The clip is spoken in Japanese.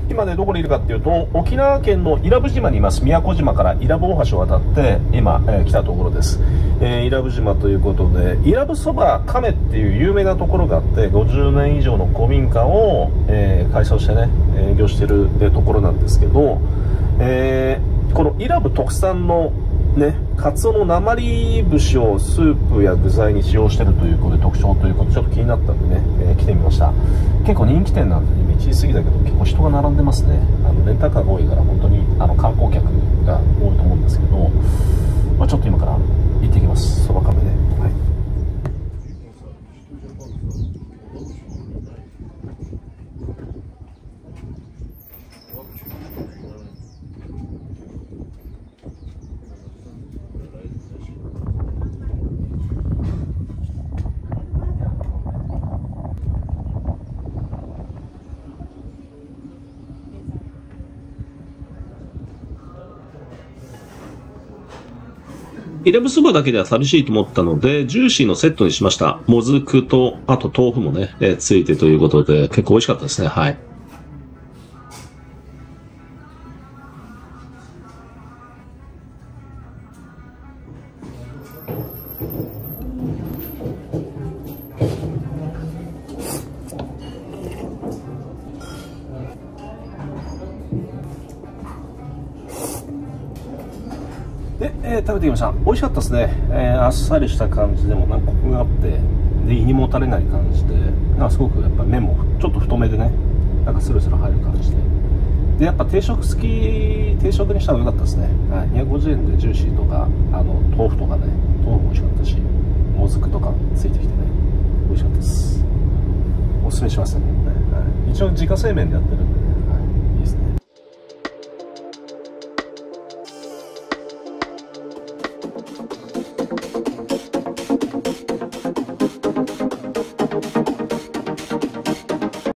今ね、どこにいるかっていうと、沖縄県の伊良部島にいます。宮古島から伊良部大橋を渡って、今、来たところです。伊良部島ということで、伊良部そば亀っていう有名なところがあって、50年以上の古民家を、改装してね、営業してるところなんですけど、この伊良部特産のね、カツオの鉛節をスープや具材に使用しているということで特徴ということでちょっと気になったんでね、来てみました。結構人気店なんで、ね、1時過ぎだけど結構人が並んでますね。レンタカーが多いから本当に観光客が多いと思うんですけど、まあ、ちょっと今から行ってきます。そば亀で、はい。伊良部そばだけでは寂しいと思ったので、ジューシーのセットにしました。もずくと、あと豆腐もね、ついてということで、結構美味しかったですね。はい。で、食べてきました。美味しかったですね。あっさりした感じでもなんかコクがあって、で胃にもたれない感じで、なんかすごくやっぱ麺もちょっと太めでね、なんかスルスル入る感じで。で、やっぱ定食にした方が良かったですね。はい、250円でジューシーとか、豆腐とかね、豆腐も美味しかったし、もずくとかついてきてね、美味しかったです。おすすめしますね。はい、一応自家製麺でやってるんでね。